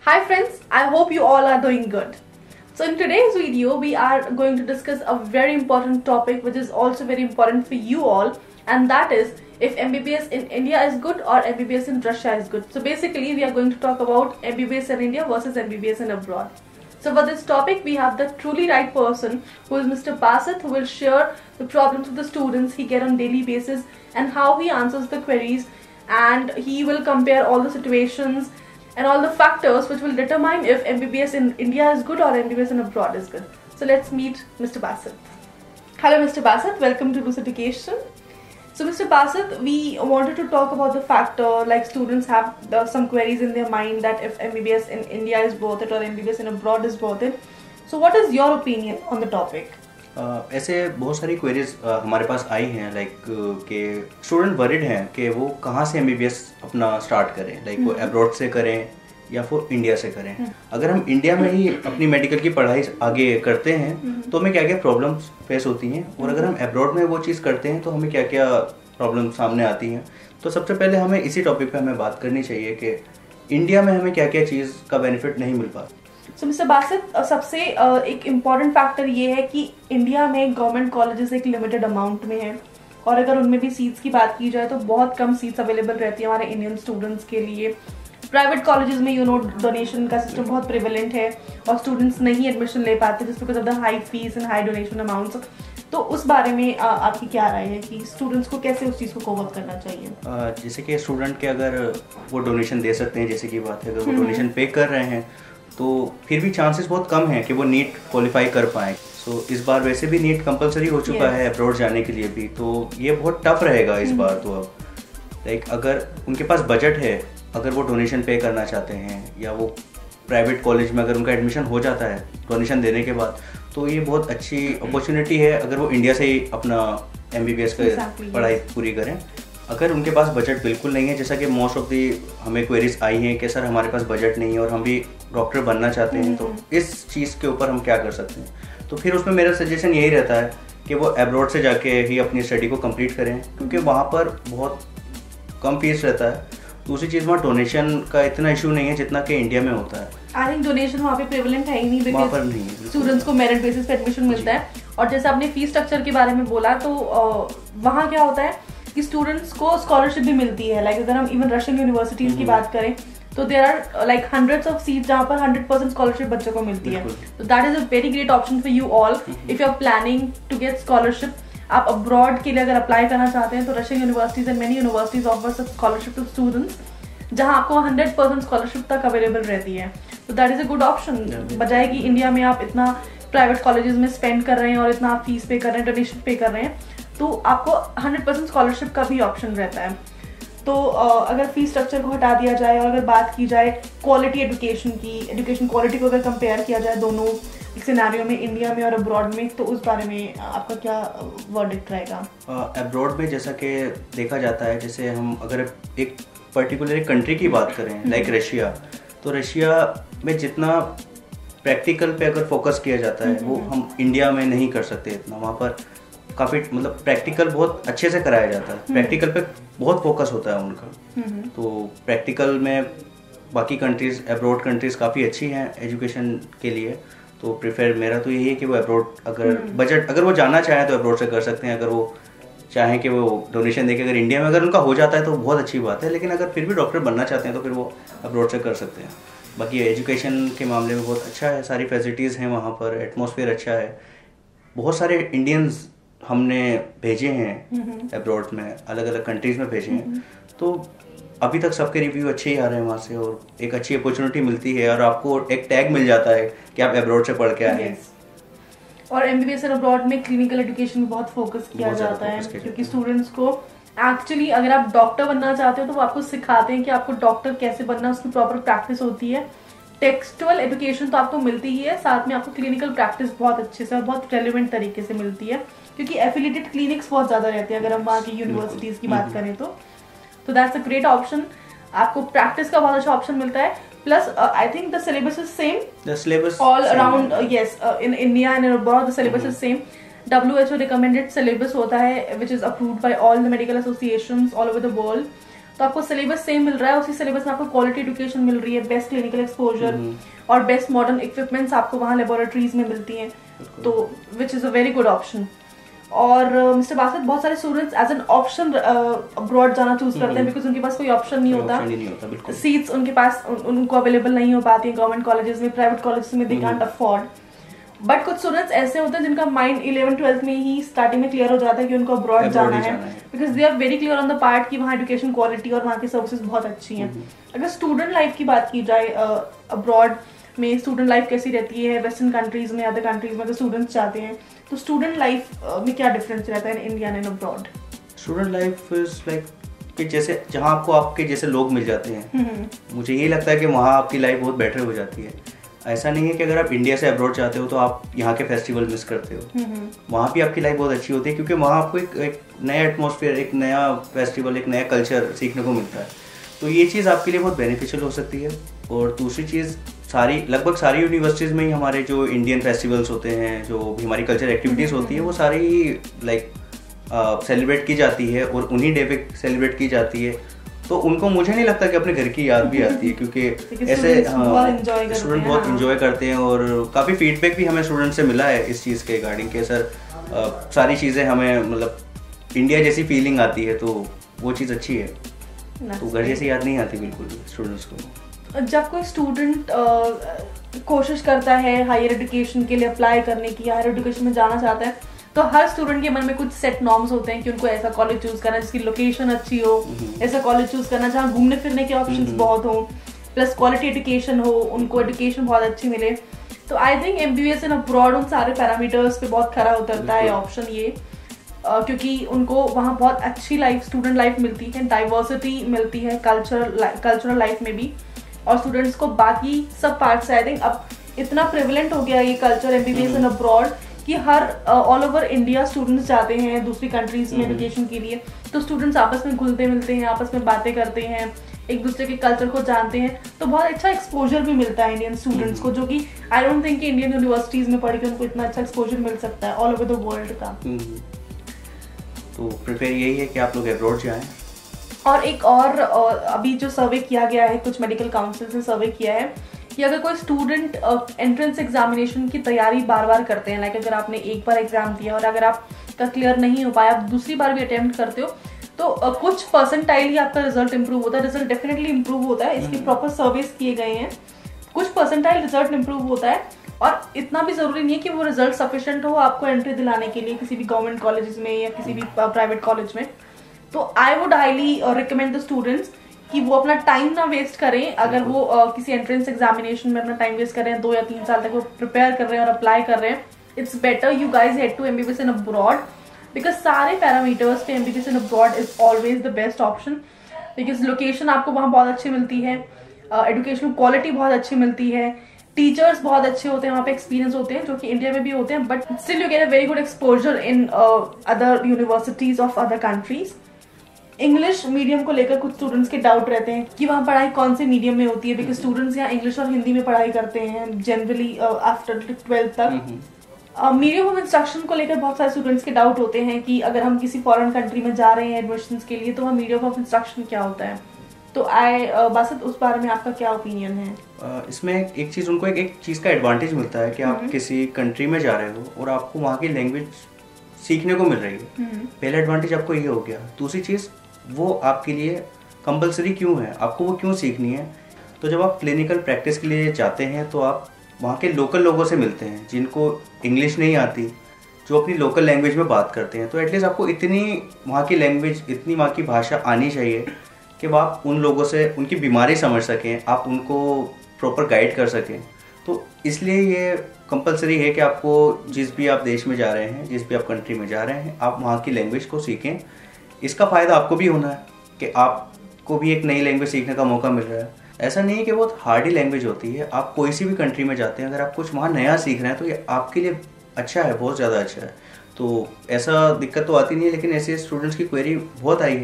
Hi friends, I hope you all are doing good. So in today's video, we are going to discuss a very important topic which is also very important for you all, and that is if MBBS in India is good or MBBS in Russia is good. So basically we are going to talk about MBBS in India versus MBBS in abroad. So for this topic we have the truly right person, who is Mr. Basit, who will share the problems of the students he get on daily basis and how he answers the queries, and he will compare all the situations and all the factors which will determine if MBBS in India is good or MBBS in abroad is good. So let's meet Mr. Basit. Hello Mr. Basit, welcome to Lucid Education. So Mr. Basit, we wanted to talk about the factor like students have some queries in their mind that if MBBS in India is worth it or MBBS in abroad is worth it. So what is your opinion on the topic? ऐसे बहुत सारी queries हमारे पास आई हैं like कि student worried हैं कि वो कहाँ से MBBS अपना स्टार्ट करें, लाइक वो अब्रॉड से करें या फिर इंडिया से करें। अगर हम इंडिया में ही अपनी मेडिकल की पढ़ाई आगे करते हैं तो हमें क्या क्या प्रॉब्लम्स फेस होती हैं, और अगर हम अब्रॉड में वो चीज़ करते हैं तो हमें क्या क्या प्रॉब्लम सामने आती हैं। तो सबसे पहले हमें इसी टॉपिक पे हमें बात करनी चाहिए कि इंडिया में हमें क्या क्या चीज़ का बेनिफिट नहीं मिल पाता। So, मिस्टर बासित, सबसे एक इम्पॉर्टेंट फैक्टर ये है कि इंडिया में गवर्नमेंट कॉलेजेस एक लिमिटेड अमाउंट में है, और अगर उनमें भी सीट्स की बात की जाए तो बहुत कम सीट्स अवेलेबल रहती है हमारे इंडियन स्टूडेंट्स के लिए। प्राइवेट कॉलेजेस में डोनेशन का सिस्टम बहुत प्रिवेलेंट है और स्टूडेंट्स नहीं एडमिशन ले पाते जिस because of the high fees and high donation amounts. तो उस बारे में आपकी क्या राय है कि स्टूडेंट्स को कैसे उस चीज़ को कवर करना चाहिए? जैसे कि स्टूडेंट के अगर वो डोनेशन दे सकते हैं, जैसे की बात है, अगर वो डोनेशन पे कर रहे हैं तो फिर भी चांसेस बहुत कम हैं कि वो नीट क्वालिफाई कर पाएँ। सो इस बार वैसे भी नीट कंपलसरी हो चुका है अब्रॉड जाने के लिए भी, तो ये बहुत टफ रहेगा इस बार। तो अब लाइक अगर उनके पास बजट है, अगर वो डोनेशन पे करना चाहते हैं या वो प्राइवेट कॉलेज में अगर उनका एडमिशन हो जाता है डोनेशन देने के बाद, तो ये बहुत अच्छी अपॉर्चुनिटी है अगर वो इंडिया से ही अपना MBBS का पढ़ाई पूरी करें। अगर उनके पास बजट बिल्कुल नहीं है, जैसा कि मोस्ट ऑफ दी हमें क्वेरीज आई हैं कि सर हमारे पास बजट नहीं है और हम भी डॉक्टर बनना चाहते हैं, तो इस चीज़ के ऊपर हम क्या कर सकते हैं? तो फिर उसमें मेरा सजेशन यही रहता है कि वो अब्रॉड से जाके ही अपनी स्टडी को कंप्लीट करें, क्योंकि वहाँ पर बहुत कम फीस रहता है। दूसरी चीज़, वहाँ डोनेशन का इतना इशू नहीं है जितना कि इंडिया में होता है। आई थिंक डोनेशन वहाँ पे प्रेवलेंट है ही नहीं, बिकॉज स्टूडेंट्स को मेरिट बेसिस पे एडमिशन मिलता है। और जैसे आपने फीस स्ट्रक्चर के बारे में बोला, तो वहाँ क्या होता है कि स्टूडेंट्स को स्कॉलरशिप भी मिलती है। लाइक अगर हम इवन रशियन यूनिवर्सिटीज की बात करें तो there are like hundreds of seats जहाँ पर 100% स्कॉलरशिप बच्चों को मिलती है। तो that is a very great option for you all if you are planning to get scholarship. आप अब्रॉड के लिए अगर अप्लाई करना चाहते हैं तो Russian universities and many universities offer scholarship to students, जहाँ आपको 100% स्कॉलरशिप तक अवेलेबल रहती है। तो that is a good option, बजाय कि इंडिया में आप इतना प्राइवेट कॉलेजेस में स्पेंड कर रहे हैं और इतना आप फीस पे कर रहे हैं, डोनेशन पे कर रहे हैं, तो आपको 100% स्कॉलरशिप का भी ऑप्शन रहता है। तो अगर फीस स्ट्रक्चर को हटा दिया जाए और अगर बात की जाए क्वालिटी एजुकेशन की, एजुकेशन क्वालिटी को अगर कंपेयर किया जाए दोनों सिनेरियो में, इंडिया में और अब्रॉड में, तो उस बारे में आपका क्या वर्डिक्ट रहेगा? अब्रॉड में जैसा कि देखा जाता है, जैसे हम अगर एक पर्टिकुलर कंट्री की बात करें लाइक रशिया, तो रशिया में जितना प्रैक्टिकल पे अगर फोकस किया जाता है वो हम इंडिया में नहीं कर सकते इतना। वहाँ पर काफ़ी मतलब प्रैक्टिकल बहुत अच्छे से कराया जाता है, प्रैक्टिकल पे बहुत फोकस होता है उनका। तो प्रैक्टिकल में बाकी कंट्रीज, अब्रॉड कंट्रीज काफ़ी अच्छी हैं एजुकेशन के लिए। तो प्रेफर मेरा तो यही है कि वो अब्रॉड, अगर बजट अगर वो जाना चाहें तो अब्रॉड से कर सकते हैं। अगर वो चाहें कि वो डोनेशन देके अगर इंडिया में अगर उनका हो जाता है तो बहुत अच्छी बात है, लेकिन अगर फिर भी डॉक्टर बनना चाहते हैं तो फिर वो अब्रॉड से कर सकते हैं। बाकी एजुकेशन के मामले में बहुत अच्छा है, सारी फैसिलिटीज़ हैं वहाँ पर, एटमॉस्फेयर अच्छा है। बहुत सारे इंडियंस हमने भेजे हैं अब्रॉड में, अलग अलग कंट्रीज़ में भेजे हैं, तो अभी तक सबके रिव्यू अच्छे ही आ रहे हैं वहाँ से, और एक अच्छी अपॉर्चुनिटी मिलती है और आपको एक टैग मिल जाता है कि आप अब्रॉड से पढ़ के आए हैं। और MBBS और अब्रॉड में क्लिनिकल एजुकेशन में बहुत फोकस किया जाता है, क्योंकि स्टूडेंट्स को एक्चुअली अगर आप डॉक्टर बनना चाहते हो तो वो आपको सिखाते हैं कि आपको डॉक्टर कैसे बनना, उसकी प्रॉपर प्रैक्टिस होती है। टेक्सचुअल एजुकेशन तो आपको मिलती ही है, साथ में आपको क्लिनिकल प्रैक्टिस बहुत अच्छे से और बहुत रेलिवेंट तरीके से मिलती है, क्योंकि एफिलिएटेड क्लिनिक्स बहुत ज़्यादा रहते हैं अगर हम वहाँ की यूनिवर्सिटीज़ की बात करें तो दैट्स अ ग्रेट ऑप्शन। आपको प्रैक्टिस का बहुत अच्छा ऑप्शन मिलता है, plus I think the syllabus is same, the syllabus all around, yes, in India and abroad the syllabus is same. WHO recommended syllabus होता है which is approved by all the medical associations all over the world. तो आपको syllabus same मिल रहा है, उसी syllabus में आपको quality education मिल रही है, बेस्ट क्लिनिकल एक्सपोजर और बेस्ट मॉडर्न इक्विपमेंट्स आपको वहाँ लेबोरेटरीज में मिलती हैं, तो which is a very good option. और मिस्टर बासत, बहुत सारे students as an option abroad जाना चूज करते हैं बिकॉज उनके पास कोई ऑप्शन नहीं होता, सीट्स उनके पास उनको अवेलेबल नहीं हो पाती है गवर्नमेंट कॉलेजेस में, प्राइवेट कॉलेजेस में दे कांट अफोर्ड। बट कुछ स्टूडेंट्स ऐसे होते हैं जिनका माइंड 11th-12th में ही स्टार्टिंग में क्लियर हो जाता है कि उनको अब्रॉड जाना है, because they are very clear on the part कि वहाँ एजुकेशन क्वालिटी और वहाँ की सर्विसेज बहुत अच्छी हैं। अगर स्टूडेंट लाइफ की बात की जाए, अब्रॉड में स्टूडेंट लाइफ कैसी रहती है, वेस्टर्न कंट्रीज में, अदर कंट्रीज में अगर स्टूडेंट्स जाते हैं तो स्टूडेंट लाइफ में क्या डिफरेंस रहता है in India and abroad? Student life is like कि जैसे जहाँ आपको आपके जैसे लोग मिल जाते हैं, मुझे ये लगता है कि वहाँ आपकी लाइफ बहुत बेटर हो जाती है। ऐसा नहीं है कि अगर आप इंडिया से अब्रॉड जाते हो तो आप यहाँ के फेस्टिवल मिस करते हो, वहाँ भी आपकी लाइफ बहुत अच्छी होती है क्योंकि वहाँ आपको एक नया एटमॉस्फेयर, एक नया फेस्टिवल, एक नया कल्चर सीखने को मिलता है। तो ये चीज़ आपके लिए बहुत बेनिफिशियल हो सकती है। और दूसरी चीज़, लगभग सारी यूनिवर्सिटीज़ में ही हमारे जो इंडियन फेस्टिवल्स होते हैं, जो भी हमारी कल्चर एक्टिविटीज़ होती है, वो सारी लाइक सेलिब्रेट की जाती है और उन्हीं डे पे सेलिब्रेट की जाती है। तो उनको मुझे नहीं लगता कि अपने घर की याद भी आती है क्योंकि ऐसे स्टूडेंट बहुत इंजॉय करते हैं। और काफ़ी फीडबैक भी हमें स्टूडेंट से मिला है इस चीज़ के रिगार्डिंग कि सर सारी चीज़ें हमें मतलब इंडिया जैसी फीलिंग आती है, तो वो चीज़ अच्छी है। तो घर जैसी याद नहीं आती बिल्कुल भी स्टूडेंट्स को। जब कोई स्टूडेंट कोशिश करता है हायर एजुकेशन के लिए अप्लाई करने की, हायर एजुकेशन में जाना चाहता है, तो हर स्टूडेंट के मन में कुछ सेट नॉर्म्स होते हैं कि उनको ऐसा कॉलेज चूज करना जिसकी लोकेशन अच्छी हो, ऐसा कॉलेज चूज करना जहाँ घूमने फिरने के ऑप्शंस बहुत हो, प्लस क्वालिटी एजुकेशन हो, उनको एजुकेशन बहुत अच्छी मिले। तो I think MBBS in abroad उन सारे पैरामीटर्स पे बहुत खरा उतरता है ऑप्शन ये, क्योंकि उनको वहाँ बहुत अच्छी लाइफ, स्टूडेंट लाइफ मिलती है, डाइवर्सिटी मिलती है कल्चरल लाइफ में भी, और स्टूडेंट्स को बाकी सब पार्ट से आई थिंक अब इतना प्रिविलेंट हो गया ये कल्चर MBBS इन अब्रॉड कि हर ऑल ओवर इंडिया स्टूडेंट्स जाते हैं दूसरी कंट्रीज में एजुकेशन के लिए, तो स्टूडेंट्स आपस में घुलते मिलते हैं, आपस में बातें करते हैं, एक दूसरे के कल्चर को जानते हैं, तो बहुत अच्छा एक्सपोजर भी मिलता है इंडियन स्टूडेंट्स को, जो कि आई डोंट थिंक कि इंडियन यूनिवर्सिटीज में पढ़ के उनको इतना अच्छा एक्सपोजर मिल सकता है ऑल ओवर द वर्ल्ड का। तो प्रिपेयर यही है कि आप लोग अब्रॉड जाएं। और एक और अभी जो सर्वे किया गया है, कुछ मेडिकल काउंसिल से सर्वे किया है कि अगर कोई स्टूडेंट एंट्रेंस एग्जामिनेशन की तैयारी बार बार करते हैं, लाइक अगर आपने एक बार एग्जाम दिया और अगर आपका क्लियर नहीं हो पाया, आप दूसरी बार भी अटेम्प्ट करते हो, तो कुछ परसेंटाइल ही आपका रिजल्ट इंप्रूव होता है। रिजल्ट डेफिनेटली इंप्रूव होता है, इसके प्रॉपर सर्वेस किए गए हैं, कुछ परसेंटाइल रिजल्ट इंप्रूव होता है। और इतना भी जरूरी नहीं है कि वो रिजल्ट सफिशिएंट हो आपको एंट्री दिलाने के लिए किसी भी गवर्नमेंट कॉलेजेस में या किसी भी प्राइवेट कॉलेज में। तो I would highly recommend the students कि वो अपना टाइम ना वेस्ट करें। अगर वो किसी एंट्रेंस एग्जामिनेशन में अपना टाइम वेस्ट कर रहे हैं, 2 या 3 साल तक वो प्रिपेयर कर रहे हैं और अप्लाई कर रहे हैं, it's better you guys head to MBBS in abroad, because सारे पैरामीटर्स पे MBBS in abroad is always the best option, because location आपको वहाँ बहुत अच्छी मिलती है, एजुकेशनल क्वालिटी बहुत अच्छी मिलती है, टीचर्स बहुत अच्छे होते हैं, वहाँ पे एक्सपीरियंस होते हैं जो कि इंडिया में भी होते हैं, but still you get a very good exposure in other universities of other countries. English medium को लेकर कुछ स्टूडेंट्स के डाउट रहते हैं कि वहाँ पढ़ाई कौन से मीडियम में होती है, बिकॉज स्टूडेंट्स यहाँ इंग्लिश और हिंदी में पढ़ाई करते हैं जनरली आफ्टर 12th तक। मीडियम ऑफ इंस्ट्रक्शन को लेकर बहुत सारे स्टूडेंट्स के डाउट होते हैं कि अगर हम किसी फॉरेन कंट्री में जा रहे हैं एडमिशंस के लिए तो वहाँ मीडियम ऑफ इंस्ट्रक्शन क्या होता है। तो बासत उस बारे में आपका क्या ओपिनियन है? इसमें एक चीज़, उनको एक चीज़ का एडवांटेज मिलता है कि आप किसी कंट्री में जा रहे हो और आपको वहाँ की लैंग्वेज सीखने को मिल रही है। पहला एडवांटेज आपको ये हो गया। दूसरी चीज़, वो आपके लिए कंपलसरी क्यों है, आपको वो क्यों सीखनी है? तो जब आप क्लिनिकल प्रैक्टिस के लिए जाते हैं तो आप वहाँ के लोकल लोगों से मिलते हैं जिनको इंग्लिश नहीं आती, जो अपनी लोकल लैंग्वेज में बात करते हैं। तो एटलीस्ट आपको इतनी वहाँ की लैंग्वेज, इतनी वहाँ की भाषा आनी चाहिए कि आप उन लोगों से उनकी बीमारी समझ सकें, आप उनको प्रॉपर गाइड कर सकें। तो इसलिए ये कंपलसरी है कि आपको जिस भी आप देश में जा रहे हैं, जिस भी आप कंट्री में जा रहे हैं, आप वहाँ की लैंग्वेज को सीखें। इसका फ़ायदा आपको भी होना है कि आपको भी एक नई लैंग्वेज सीखने का मौका मिल रहा है। ऐसा नहीं है कि बहुत हार्डी लैंग्वेज होती है। आप कोई सी भी कंट्री में जाते हैं, अगर आप कुछ वहाँ नया सीख रहे हैं तो ये आपके लिए अच्छा है, बहुत ज़्यादा अच्छा है। तो ऐसा दिक्कत तो आती नहीं है, लेकिन ऐसे स्टूडेंट्स की क्वेरी बहुत आई है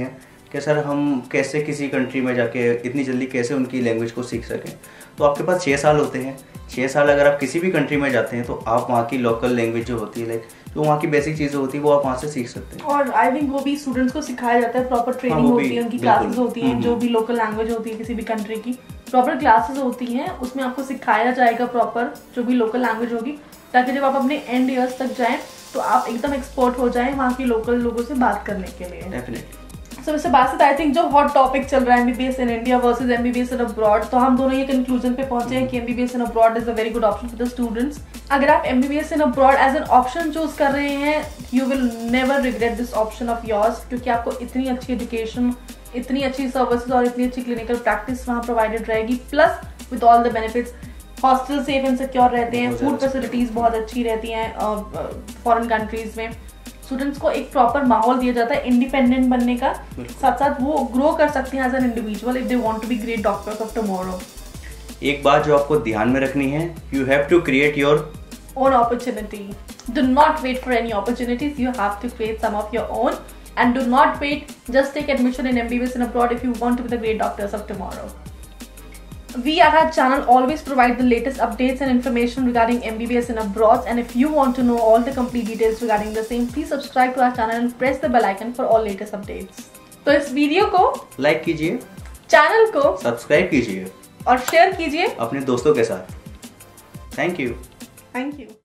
कि सर हम कैसे किसी कंट्री में जाके इतनी जल्दी कैसे उनकी लैंग्वेज को सीख सकें। तो आपके पास 6 साल होते हैं। 6 साल अगर आप किसी भी कंट्री में जाते हैं तो आप वहाँ की लोकल लैंग्वेज जो होती है, लाइक जो वहाँ की बेसिक चीज़ें होती है, वो आप वहाँ से सीख सकते हैं। और आई थिंक वो भी स्टूडेंट्स को सिखाया जाता है, प्रॉपर ट्रेनिंग होती है, उनकी क्लासेस होती हैं, जो भी लोकल लैंग्वेज होती है किसी भी कंट्री की, प्रॉपर क्लासेस होती हैं, उसमें आपको सिखाया जाएगा प्रॉपर जो भी लोकल लैंग्वेज होगी, ताकि जब आप अपने एंड ईयर्स तक जाएं तो आप एकदम एक्सपर्ट हो जाएं वहाँ के लोकल लोगों से बात करने के लिए। डेफिनेटली। सो वैसे बात आई थिंक जो हॉट टॉपिक चल रहा है MBBS in India versus MBBS in abroad, तो हम दोनों ये कंक्लूजन पे पहुंचे हैं कि MBBS in abroad is a very good option for the students. अगर आप MBBS in abroad as an option choose कर रहे हैं, you will never regret this option of yours, क्योंकि आपको इतनी अच्छी एजुकेशन, इतनी अच्छी सर्विसेज और इतनी अच्छी क्लिनिकल प्रैक्टिस वहाँ प्रोवाइडेड रहेगी, plus with all the benefits. Hostel safe and secure रहते हैं, फूड फैसिलिटीज बहुत अच्छी रहती हैं फॉरेन कंट्रीज में, स्टूडेंट्स को एक प्रॉपर माहौल दिया जाता है इंडिपेंडेंट बनने का, साथ साथ वो ग्रो कर सकते हैं as an individual if they want to be great doctors of tomorrow. एक बात जो आपको ध्यान में रखनी है, you have to create your own opportunity. Do not wait for any opportunities, you have to create some of your own and do not wait, just take admission in MBBS in abroad if you want to be the great doctors of tomorrow. We at our channel always provide the latest updates and information regarding MBBS in abroad, and if you want to know all the complete details regarding the same, please subscribe to our channel and press the bell icon for all latest updates. तो इस video को like कीजिए, channel को subscribe कीजिए और share कीजिए अपने दोस्तों के साथ। Thank you.